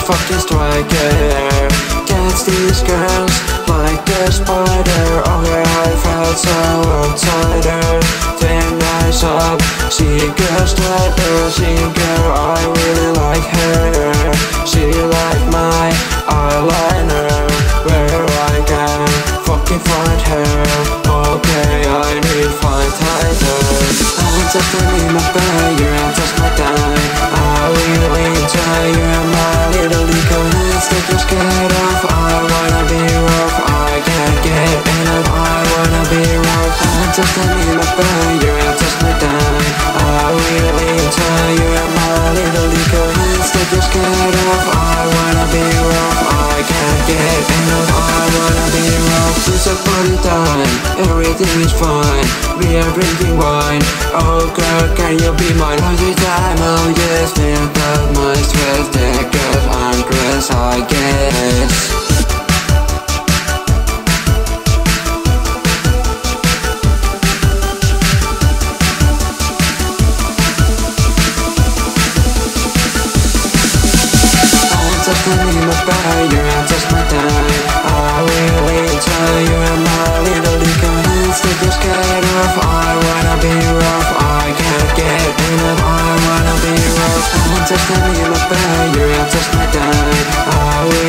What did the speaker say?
fucking striker. Gets these girls like a spider. Oh yeah, I felt so outsider. Then I saw she goes striper. She girl, I really like her. She like my eyeliner. Where I can fucking find her. Okay, I need find tighter. I'm just in my bed, you're just my time. I really enjoy you and my little egoist that you're scared of. I wanna be rough, I can't get enough. I wanna be rough. I'm just in my bed, you're just my time. I really enjoy you and my little egoist that you're scared of. I wanna be rough, I can't get enough. I wanna be rough. It's a party time, everything is fine. We are drinking wine. Oh girl, can you be mine all the time? Oh yes, feel about my stress. That girl's undressed, I guess. Just in my bed, you're just my time. I really enjoy you and my little egoist that you're scared of. I wanna be rough, I can't get enough. I wanna be rough. I'm just in my bed, you're just my time. I